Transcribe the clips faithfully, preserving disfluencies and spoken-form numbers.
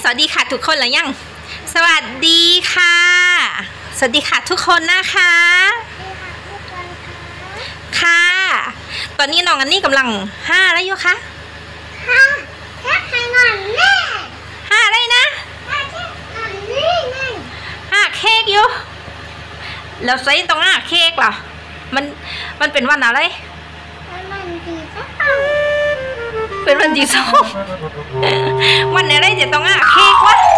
วัสดีค่ะทุกคนหรือยังสวัสดีค่ะสวัสดีค่ะทุกคนนะคะค่ะตอนนี้น้องอันนี้กำลังห้าอะไรอยู่คะห้าแค่ไข่หน่อยแน่ห้าอะไรนะห้าแค่หน่อยนี่ไงห้าเค้กอยู่แล้วใส่ตรงห้าเค้กเหรอมันมันเป็นวันอะไรมันดีสักเป็นวันที่สองวันอะไรจะต้องห้าเค้กวะ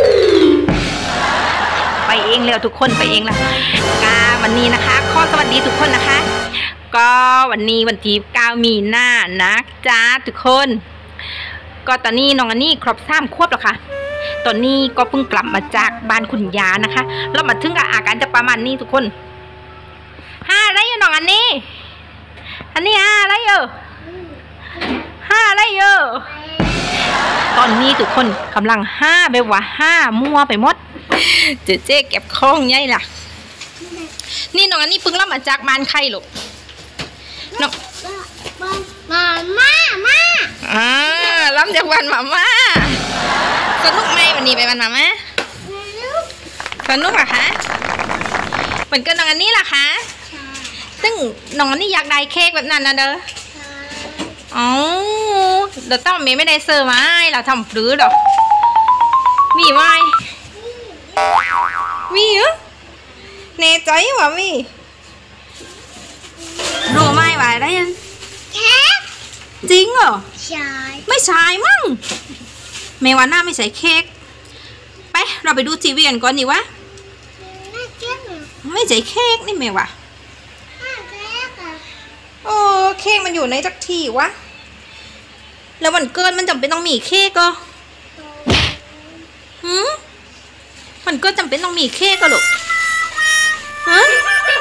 ไปเองเลยทุกคนไปเองละกาวันนี้นะคะข้อสวัสดีทุกคนนะคะก็วันนี้วันที่เก้ามีนานะจ้าทุกคนก็ตอนนี้น้องอันนี้ครบสามขวบแล้วค่ะตอนนี้ก็เพิ่งกลับมาจากบ้านคุณยานะคะแล้วมาถึงกับอาการจะประมาณนี้ทุกคนห้าอะไรอยู่น้องอันนี้อันนี้ห้าอะไรอยู่ห้าอะไรอยู่ตอนนี้ทุกคนกำลังห้าแบบว่าห้ามั่วไปหมดเจ๊เจ๊เก็บคล้องไงล่ะนี่น้องอันนี้เพิ่งรับมาจากบ้านใครลูกน้องมาม่ามาอ่ารับจากบ้านมาม่าสนุกไหมวันนี้ไปบ้านมาม่าสนุกเหรอคะเหมือนกับน้องอันนี้ล่ะคะซึ่งน้องอันนี้อยากได้เค้กแบบนั้นนะเด้ออ๋อเดี๋ยวต้องเมย์ไม่ได้เซอร์มาให้เราทำปลื้อหรอกมีไหมมีเหรอเนใจวะมีรู้ไหมว่าอะไรยังเค้กจริงเหรอใช่ไม่ใช่มั้งเมย์ว่าหน้าไม่ใช่เค้กไปเราไปดูทีวีกันก่อนดีวะไม่ใช่เค้กนี่เมย์ว่ะโอ้เค้กมันอยู่ในจักที่วะแล้ววันเกิดมันจำเป็นต้องมีเค้กก็หืมมันก็จำเป็นต้องมีเค้กก็หรอกฮะ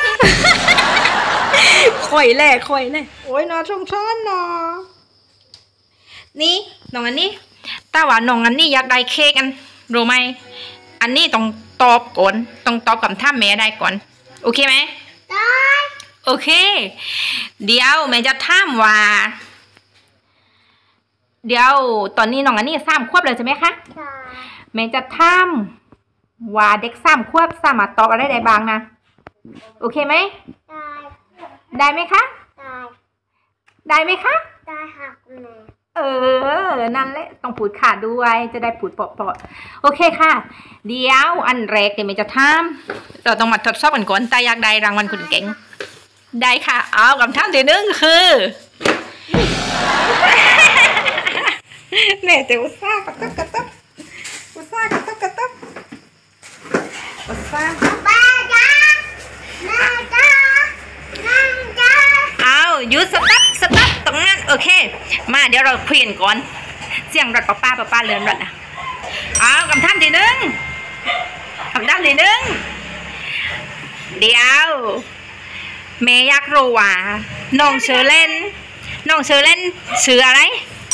ข่อยแหละข่อยแหละโอ้ยนอชงช้อนนอนี่น้องอันนี้แต่ว่าน้องอันนี้อยากได้เค้กกันรู้ไหมอันนี้ต้องตอบก่อนต้องตอบคำถามแม่ได้ก่อนโอเคไหมได้โอเคเดี๋ยวแม่จะถามว่าเดี๋ยวตอนนี้น้องอันนี้สามขวบเลยใช่ไหมคะใช่แม่จะถามว่าเด็กสามขวบสามารถตอบอะไรได้บ้างนะโอเคไหมได้ได้ไหมคะได้ได้ไหมคะได้ค่ะคุณแม่เออนั่นแหละต้องพูดขาดด้วยจะได้พูดเปาะๆโอเคค่ะเดี๋ยวอันแรกเดี๋ยวแม่จะถามเราต้องมาทดสอบกันก่อนแต่อยากได้รางวัลคนเก่งได้ค่ะเอาคำถามที่หนึ่งคือเนี่ยจะอุตส่าห์กระตับกระตับอุตส่าห์กระตับกระตับอุตส่าห์ป้าจ้าแม่จ้าแม่จ้าเอาหยุดสต๊อปสต๊อปตรงนั้นโอเคมาเดี๋ยวเราคุยกันก่อนเสียงรถป้าป้าป้าป้าเรือนรถนะเอาคำถามที่หนึ่งคำถามที่หนึ่งเดี๋ยวเมย์อยากรู้ว่าน้องเชอเล่นน้องเชอเล่นชื่ออะไร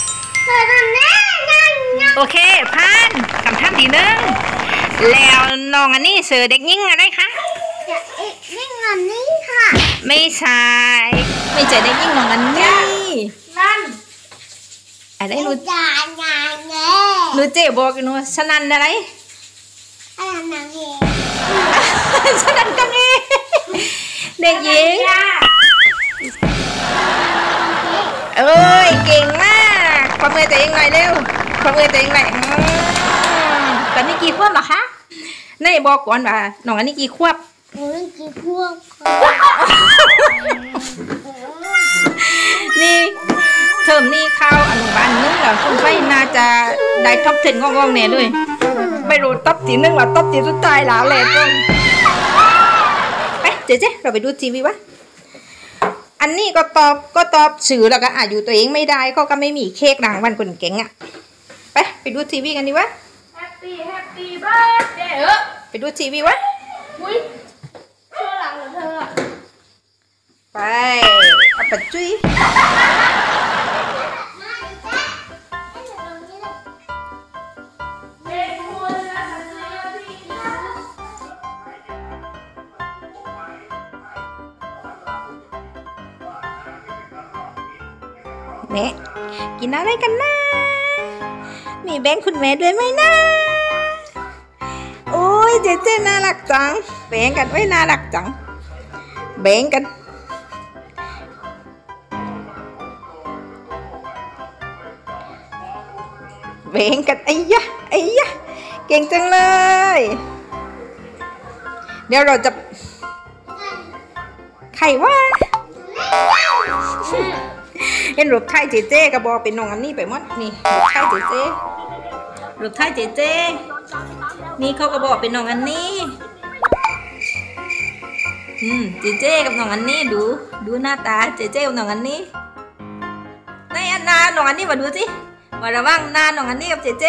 โอเคผ่านคำถามที่หนึ่งแล้วน้องอันนี้ชื่อเด็กหญิงอะไรคะเด็กหญิงอันนี้ค่ะไม่ใช่ไม่ใช่เด็กหญิงน้องอันนี้นั่นอะไรรู้จักงานเงี้ยรู้เจ๊บอกกันว่าฉะนั้นอะไรอะไรนางเองฉะนั้นกันเองเด็กหญิงเอ้ยเก่งมากความมือตัวเองหน่อยเร็วความมือตัวเองหน่อยตอนนี้กี่ขวบเหรอคะนายบอกก่อนว่าน้องอันนี้กี่ขวบหนูกี่ขวบนี่เทอมนี้เข้าอนุบาลนึงเหรอคุณไฟน่าจะได้ท็อปสิบงงๆเนี่ยด้วยไม่รู้ท็อปที่หนึ่งหรือท็อปที่สุดท้ายแล้วแหละต้นไปเจ๊เจ๊เราไปดูทีวีวะอันนี้ก็ตอบก็ตอบสื่อแล้วก็อายุตัวเองไม่ได้ก็ก็ไม่มีเค้กรางวัลคนเก่งอ่ะไปไปดูทีวีกันดีวะ Happy Happy Birthday เออไปดูทีวีวะอุ้ยเชื่อหลังเหรอเธอไปเอาปัจจุยแม่กินอะไรกันนะมีแบงค์คุณแม่ด้วยไหมนะยเจเจน่ารักจังแบ่งกันไว้น่ารักจังแบ่งกันแบ่งกันไอ้ยะไอ้ยะเก่งจังเลยเดี๋ยวเราจะใครว่าเห็นรูปไทยเจเจกระบอกเป็นน้องอันนี้ไปหมดนี่รูปไทยเจเจรูปไทยเจเจนี่เขากระบอกเป็นน้องอันนี้อืมเจเจกับน้องอันนี้ดูดูหน้าตาเจเจกับน้องอันนี้ในอันนาน้องอันนี้มาดูสิมาระวังหน้าน้องอันนี้กับเจเจ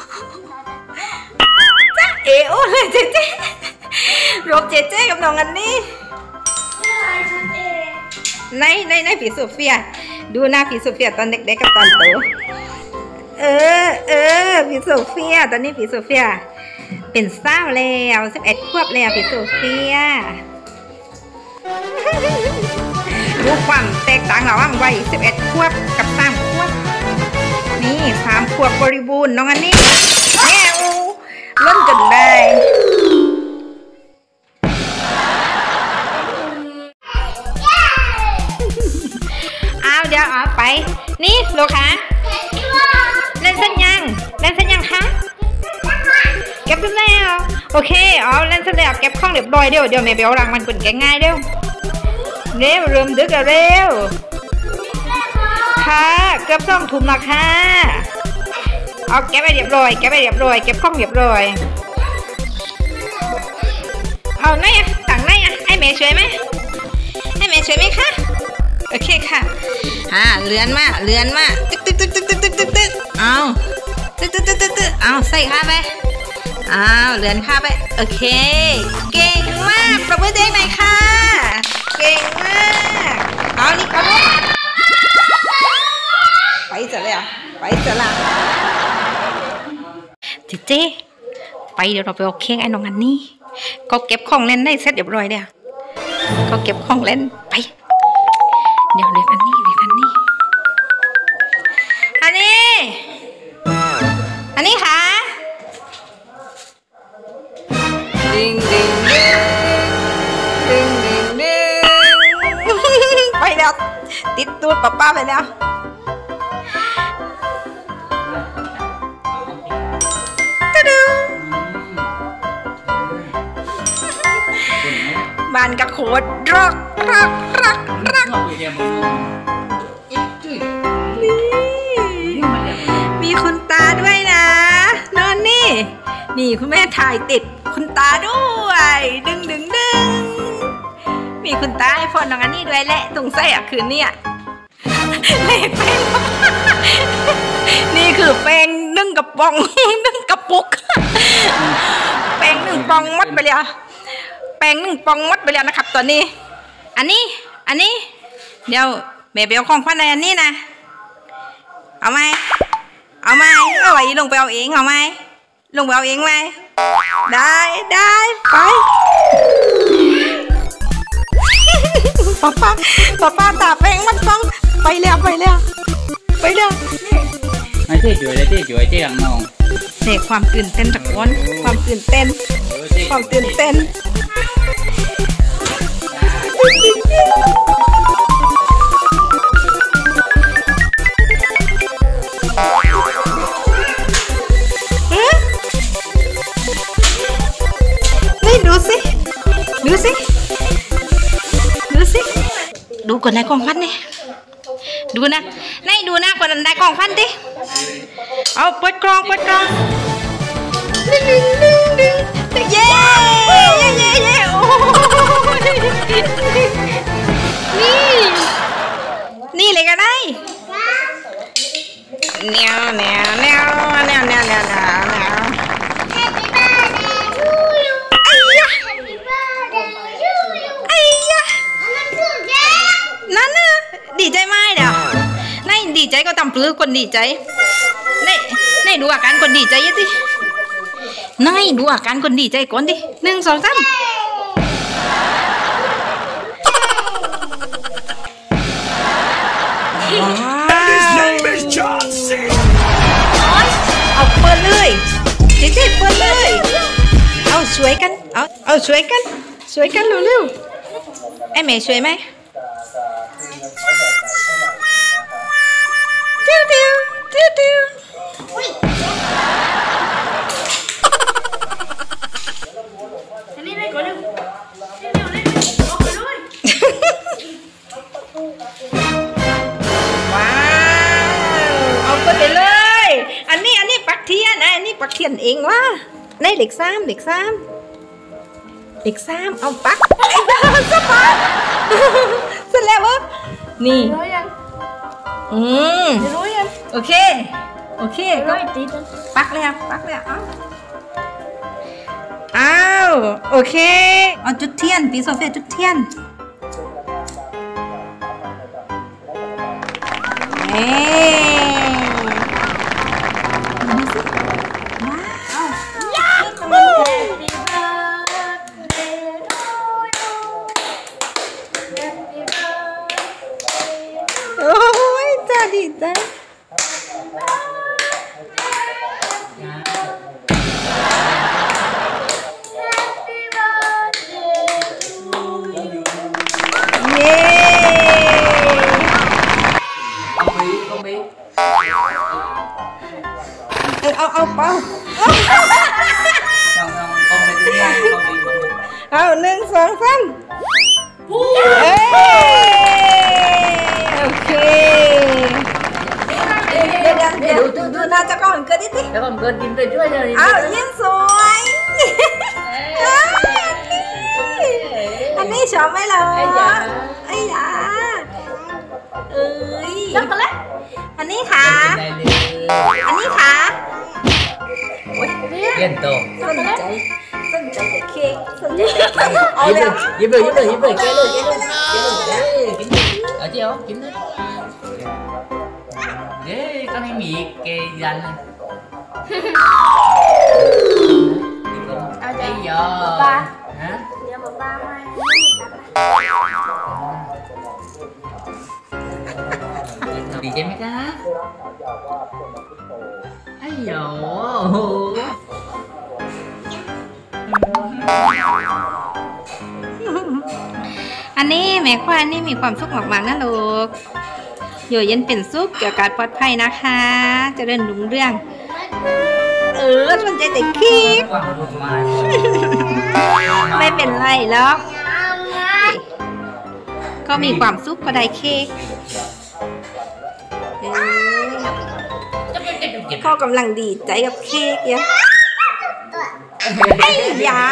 จ้าเอ๋โอ้เลยเจเจรูปเจเจกับน้องอันนี้ในในในผีโซเฟียดูหน้าผีโซเฟียตอนเด็กๆกับตอนโตเออเออผีโซเฟียตอนนี้ผีโซเฟียเป็นสาวแล้วสิบเอ็ดขวบแล้วผีโซเฟียดูความแตกต่างระหว่างวัยสิบเอ็ดขวบกับสามขวบนี่สามขวบบริบูรณ์น้องอันนี้แม่อูล้นจนได้เดี๋ยวเอาไปนี่โลคะเล่นเส้นยังเล่นเส้นยังคะเก็บเส้นแล้วโอเคเอาเล่นเส้นแล้วเก็บข้องเรียบร้อยเดี๋ยวเดี๋ยวแม่เบลรังมันเป็นแกง่ายเดี๋ยวเร็วเริ่มดึกแล้วเร็วค่ะเกือบต้องทุ่มแล้วค่ะเอาเก็บไปเรียบร้อยเก็บไปเรียบร้อยเก็บข้องเรียบร้อยเอาไหนอะต่างไหนอะให้แม่ช่วยไหมให้แม่ช่วยไหมคะโอเคค่ะอ่าเลื่อนมาเลื่อนมาตึ๊กตึ๊กตึ๊กตึ๊กตึ๊กตึ๊กตึ๊กตึ๊กเอาตึ๊กตึ๊กตึ๊กตึ๊กตึ๊กเอาใส่ข้าไปอ้าวเลื่อนข้าไปโอเคเก่งมากปรบมือเด็กหน่อยค่ะเก่งมากเอานี่เอาลูกไปจะเลยอ่ะไปจะละเจ๊เจ๊ไปเดี๋ยวเราไปเอาเค้กไอ้น้องอันนี้เขาเก็บของเล่นได้เสร็จเรียบร้อยเดี๋ยวเขาเก็บของเล่นไปเดี๋ยวเรียกอันนี้เรียกอันนี้อันนี้อันนี้ค่ะดิงดิงดิงดิงดิงดิงไปแล้วติดตูดป้าป้าไปแล้วบ้านกระโคดรักรักรักรักมีคุณตาด้วยนะนอนนี่นี่คุณแม่ถ่ายติดคุณตาด้วยดึงดึงดึงมีคุณตาให้ฟอนน้องอันนี้ด้วยแหละตรงไส้อะคืนนี้เละแป้งนี่คือแป้งนึ่งกระป๋องนึ่งกระปุกแป้งนึ่งปองมัดไปเลยแป้งหนึ่งปองมดไปแล้วนะครับตอนนี้อันนี้อันนี้เดี๋ยวแม่ไปเอาของขวัญในอันนี้นะเอาไหมเอาไหมเอาไว้ลงไปเอาเองเอาไหมลงไปเอาเองไหมได้ได้ไปป้าป้าป้าป้าตาแป้งมัดปองไปแล้วไปแล้วไปแล้วไม่ใช่จ่วยเลยเจ๊จ่วยเจ๊หลังน้องเด็กความตื่นเต้นจากวันความตื่นเต้นความตื่นเต้นนี่ดูสิดูสิดูสิดูก่อนนายกองพันนี่ดูนะนายดูนะก่อนนายกองพันดิเอาเปิดกรองเปิดกรองดึงดึงดึงดึงเย้เย้เย้เย้โอ้นี่นี่เลยกันได้แนวแนวแนวแนวแนวแนวแนวแนวนั่นน่ะดีใจไหมเดี๋ยวนายดีใจก็ทำปลื้มคนดีใจนายนายดูอาการคนดีใจยังสินายดูอาการคนดีใจก่อนดิหนึ่งสองสามเอาเปิดเลยเจ๊เจ๊เปิดเลยเอาสวยกันเอาเอาสวยกันสวยกันเร็วๆไอ้แม่สวยไหมเตี้ยวเตี้ยวเตี้ยวเตี้ยวอันนี้ได้ก่อนเร็วเร็วเร็วออกไปด้วยว้าวเอาไปเลยอันนี้อันนี้ปักเทียนนะอันนี้ปักเทียนเองว่าในเด็กซ้ำเด็กซ้ำเด็กซ้ำเอาปักไอ้ดาวสปักเสร็จแล้ววะนี่รู้ยังอืมรู้ยังโอเคโอเคก็รู้ตีกันปักแล้วปักแล้วเอาอ้าวโอเคเอาจุดเทียนปีโซเฟียจุดเทียนเอ๊ดูสิว้าวยักษ์โอ้ยจ้าดีจ้าเย้เอาเอาเอาเปล่าเอาหนึ่งสองสามเอ้โอเคเดี๋ยวเดี๋ยวเดี๋ยวดูดูน่าจะก่อนเกิดดิแล้วก็เกินกินไปช่วยเลยเอายิ้มสวยอันนี้ชอบไหมล่ะไอ้ยาไอ้ยาเอ้ยช็อกโกแลตอันนี้ค่ะอันนี้ค่ะเล่นโตสนใจสนใจแต่เค้กสนใจแต่เค้กเอาเลยยิ้มเลยยิ้มเลยยิ้มเลยแกเลยแกเลยแกเลยกินเอาเจียวกินเลยเย้ก็ไม่มีแกยันเอาใจไอ้ยอฮะเดี๋ยวบอกป้ามาดีใจไหมคะไอ้ยออันนี้แม่ควายนี่มีความสุขมากๆนะลูกอยู่เย็นเป็นสุขเกี่ยวกับปลอดภัยนะคะเจริญรุ่งเรืองเออสนใจแต่เค้กไม่เป็นไรหรอกก็มีความสุขก็ได้เค้กพ่อกำลังดีใจกับเค้กเนี่ยไอ้ยา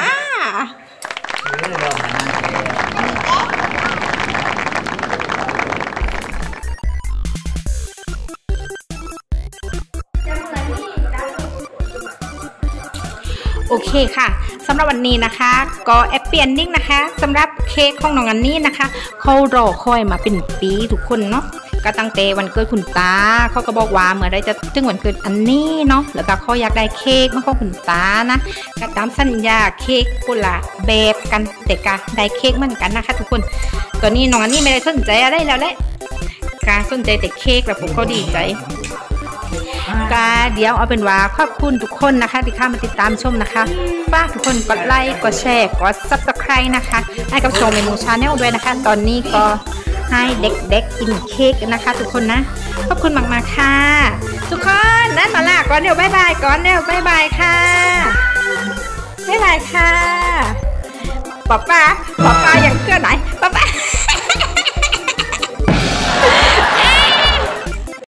โอเคค่ะสำหรับวันนี้นะคะก็แอปเปียนนิ่งนะคะสำหรับเค้กของน้องอันนี้นะคะเขารอคอยมาเป็นปีทุกคนเนาะก็ตั้งแต่วันเกิดคุณตาเขาก็บอกว่าเมื่อไรจะถึงวันเกิดอันนี้เนาะแล้วก็เขาอยากได้เค้กมาของคุณตานะก็ตามสัญญาเค้กกุหลาบแบบกันแต่ก็ได้เค้กเหมือนกันนะคะทุกคนตอนนี้น้องอันนี้ไม่ได้สนใจอะไรแล้วแหละการสนใจแต่เค้กแล้วผมก็ดีใจก็เดี๋ยวเอาเป็นว่าขอบคุณทุกคนนะคะที่เข้ามาติดตามชมนะคะฝากทุกคนกดไลค์กดแชร์กด ซับสไครบ์ นะคะให้กับชมเมนูชาแนลด้วยนะคะตอนนี้ก็ให้เด็กๆกินเค้กนะคะทุกคนนะขอบคุณมากๆค่ะทุกคนนั้นมาลาก่อนเดี๋ยวบ๊ายบายก่อนเดี๋ยวบ๊ายบายค่ะบ๊ายบายค่ะป๊าป๊าป๊าป๊าอย่าง